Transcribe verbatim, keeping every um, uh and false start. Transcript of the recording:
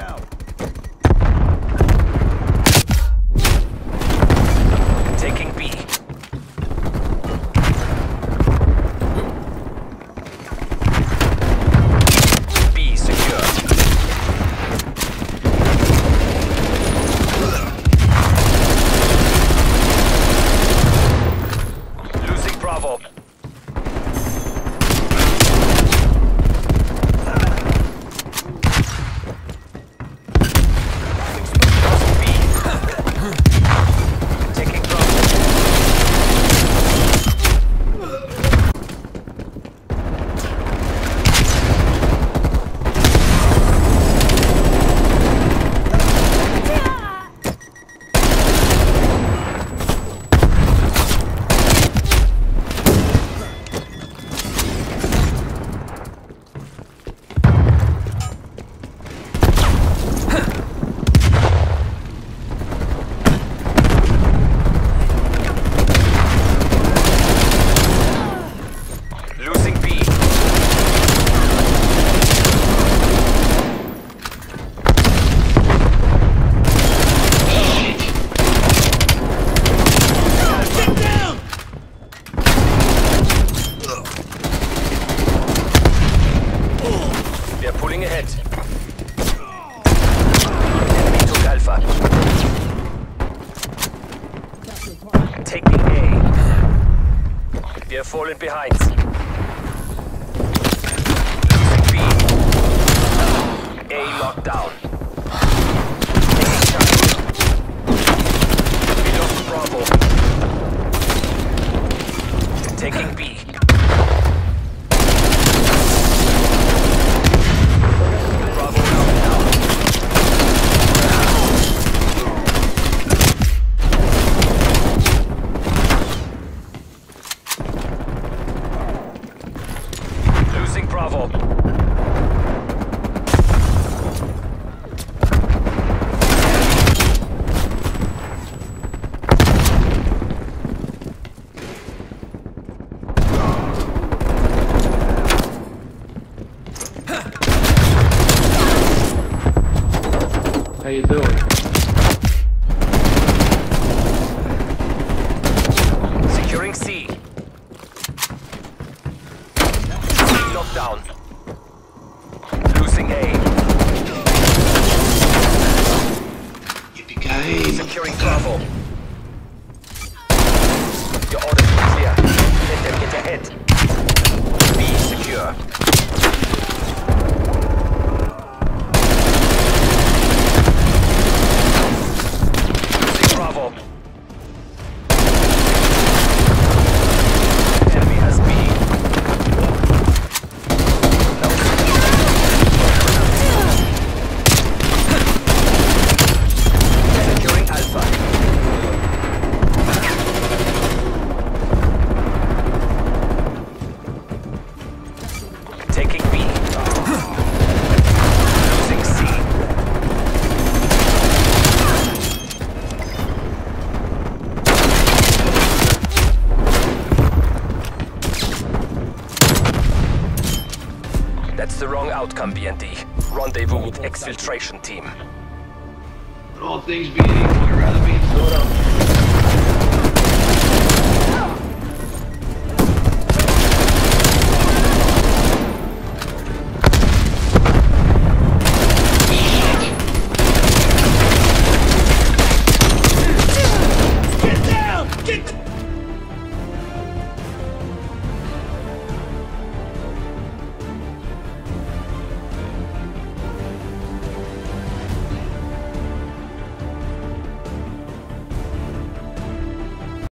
out. Taking B. B secure. Losing Bravo. Pulling ahead. Enemy took Alpha. Taking A. We are falling behind. Losing B. A locked down. Taking Charlie. We lost Bravo. Taking B. Bravo. How you doing? Securing C. Locked down. Losing A. Yippee-ki-yay, Securing Bravo. Your orders are clear. Let them get ahead. B secure. Losing Bravo. Enemy has B. Securing Alpha. Taking B. Losing C. That's the wrong outcome, B N D. Rendezvous with exfiltration team. All things being equal, I'd rather be...